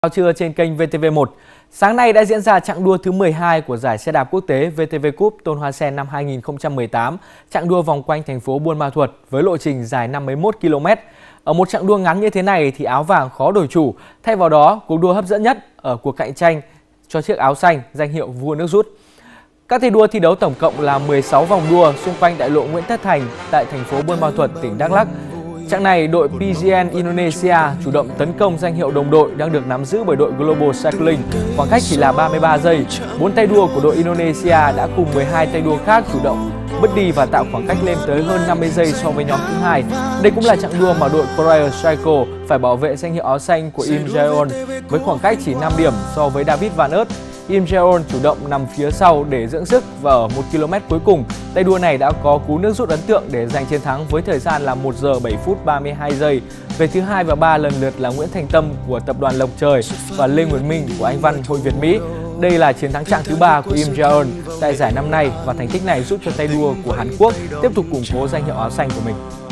Trưa trên kênh VTV1. Sáng nay đã diễn ra chặng đua thứ 12 của giải xe đạp quốc tế VTV Cup Tôn Hoa Sen năm 2018, chặng đua vòng quanh thành phố Buôn Ma Thuột với lộ trình dài 51 km. Ở một chặng đua ngắn như thế này thì áo vàng khó đổi chủ, thay vào đó cuộc đua hấp dẫn nhất ở cuộc cạnh tranh cho chiếc áo xanh danh hiệu vua nước rút. Các thầy đua thi đấu tổng cộng là 16 vòng đua xung quanh đại lộ Nguyễn Tất Thành tại thành phố Buôn Ma Thuột, tỉnh Đắk Lắk. Chặng này, đội PGN Indonesia chủ động tấn công danh hiệu đồng đội đang được nắm giữ bởi đội Global Cycling. Khoảng cách chỉ là 33 giây. 4 tay đua của đội Indonesia đã cùng 12 tay đua khác chủ động bứt đi và tạo khoảng cách lên tới hơn 50 giây so với nhóm thứ hai. Đây cũng là chặng đua mà đội Korea Cycle phải bảo vệ danh hiệu áo xanh của Im Jae-on với khoảng cách chỉ 5 điểm so với David Van Aert. Im Jae-on chủ động nằm phía sau để dưỡng sức và ở 1 km cuối cùng, tay đua này đã có cú nước rút ấn tượng để giành chiến thắng với thời gian là 1 giờ 7 phút 32 giây. Về thứ 2 và 3 lần lượt là Nguyễn Thành Tâm của tập đoàn Lộc Trời và Lê Nguyệt Minh của Anh Văn Hội Việt Mỹ. Đây là chiến thắng chặng thứ 3 của Im Jae-on tại giải năm nay và thành tích này giúp cho tay đua của Hàn Quốc tiếp tục củng cố danh hiệu áo xanh của mình.